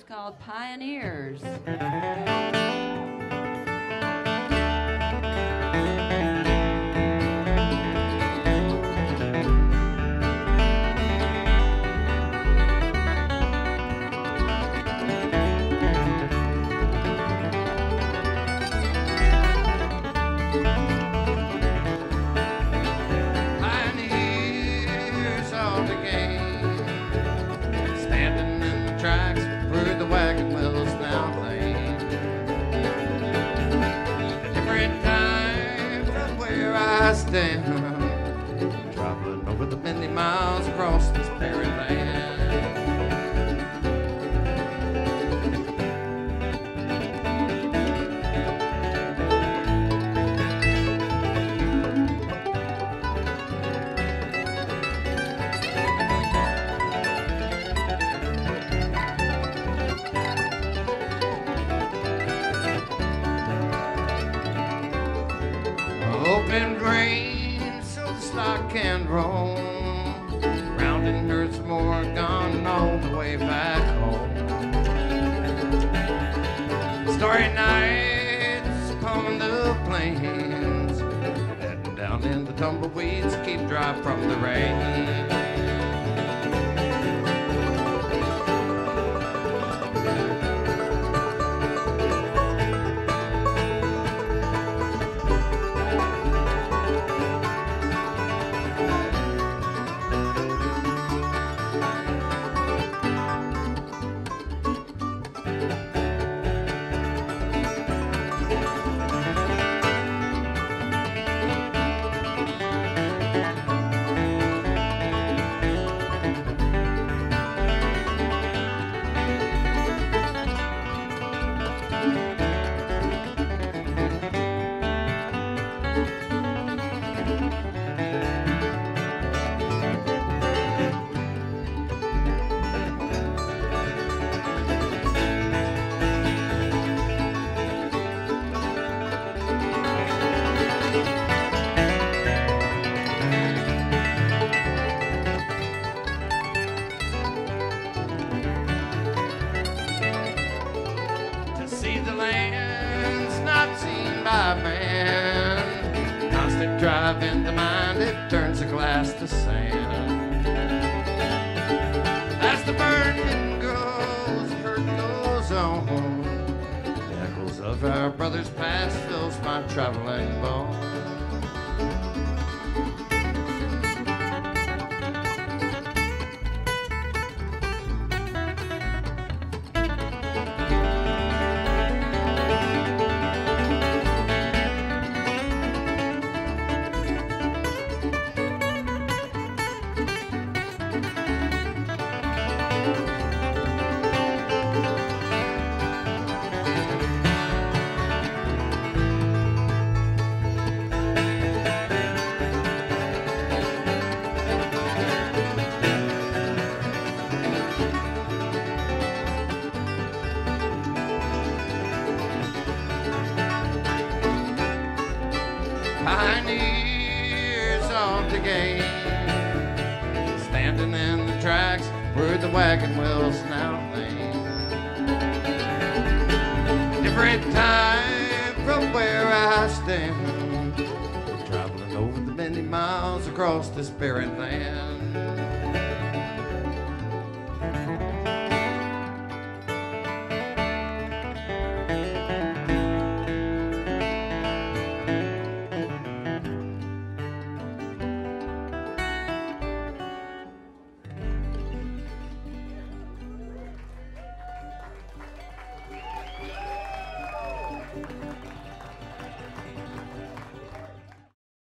called Pioneers. Traveling over the many miles across this barren land. Open grain so the stock can roam, rounding herds more gone all the way back home. Starry nights upon the plains, heading down in the tumbleweeds, keep dry from the rain. Man, constant drive in the mind, it turns the glass to sand. As the burden grows, hurt goes on. The echoes of our brothers' past fills my traveling bones. Pioneers of the game, standing in the tracks where the wagon wheels now lean. Different time from where I stand, traveling over the many miles across this barren land.